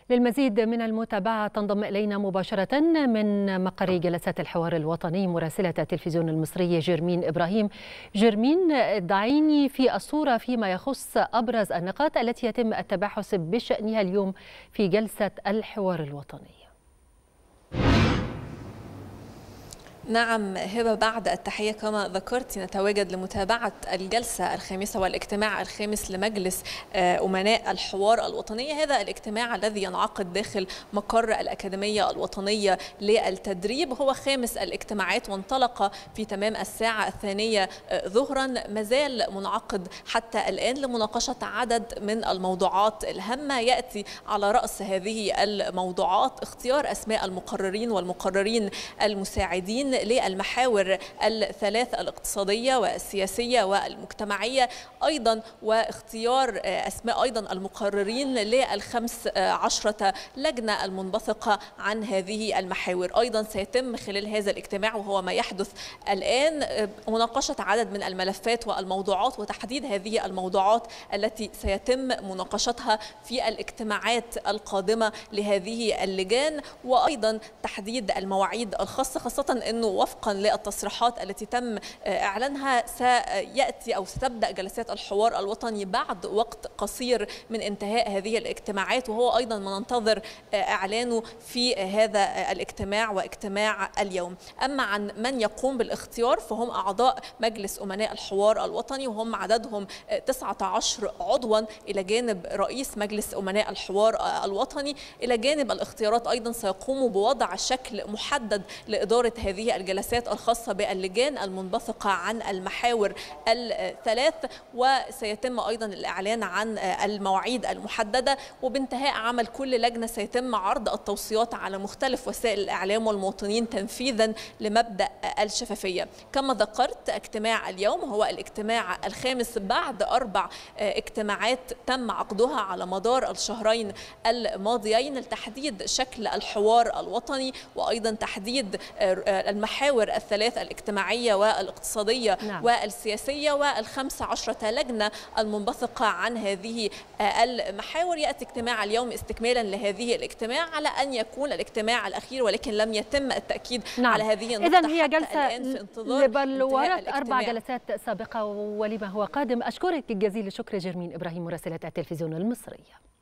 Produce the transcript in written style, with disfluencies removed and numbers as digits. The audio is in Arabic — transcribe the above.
للمزيد من المتابعة تنضم إلينا مباشرة من مقر جلسات الحوار الوطني مراسلة التلفزيون المصري جيرمين إبراهيم. جيرمين، ضعيني في الصورة فيما يخص أبرز النقاط التي يتم التباحث بشأنها اليوم في جلسة الحوار الوطني. نعم هبة، بعد التحية كما ذكرت نتواجد لمتابعة الجلسة الخامسة والاجتماع الخامس لمجلس أمناء الحوار الوطني. هذا الاجتماع الذي ينعقد داخل مقر الأكاديمية الوطنية للتدريب هو خامس الاجتماعات، وانطلق في تمام الساعة الثانية ظهرا. مازال منعقد حتى الآن لمناقشة عدد من الموضوعات الهامة. يأتي على رأس هذه الموضوعات اختيار أسماء المقررين والمقررين المساعدين للمحاور الثلاث الاقتصادية والسياسية والمجتمعية، أيضا واختيار أسماء أيضا المقررين ل15 لجنة المنبثقة عن هذه المحاور. أيضا سيتم خلال هذا الاجتماع وهو ما يحدث الآن مناقشة عدد من الملفات والموضوعات وتحديد هذه الموضوعات التي سيتم مناقشتها في الاجتماعات القادمة لهذه اللجان، وأيضا تحديد المواعيد الخاصة، خاصة أنه وفقا للتصريحات التي تم إعلانها سيأتي أو ستبدأ جلسات الحوار الوطني بعد وقت قصير من انتهاء هذه الاجتماعات، وهو أيضا ما ننتظر إعلانه في هذا الاجتماع واجتماع اليوم. أما عن من يقوم بالاختيار فهم أعضاء مجلس أمناء الحوار الوطني، وهم عددهم 19 عضوا إلى جانب رئيس مجلس أمناء الحوار الوطني. إلى جانب الاختيارات أيضا سيقوموا بوضع شكل محدد لإدارة هذه الجلسات الخاصة باللجان المنبثقة عن المحاور الثلاث، وسيتم أيضا الإعلان عن المواعيد المحددة. وبانتهاء عمل كل لجنة سيتم عرض التوصيات على مختلف وسائل الإعلام والمواطنين تنفيذا لمبدأ الشفافية. كما ذكرت اجتماع اليوم هو الاجتماع الخامس بعد 4 اجتماعات تم عقدها على مدار الشهرين الماضيين لتحديد شكل الحوار الوطني، وأيضا تحديد المحاور الثلاث الاجتماعية والاقتصادية والسياسية وال15 لجنة المنبثقة عن هذه المحاور. يأتي اجتماع اليوم استكمالا لهذه الاجتماع على أن يكون الاجتماع الأخير، ولكن لم يتم التأكيد على هذه النقطة. إذن هي جلسة لبلورة 4 جلسات سابقة ولما هو قادم. أشكرك جزيل الشكر جيرمين إبراهيم مراسلة التلفزيون المصري.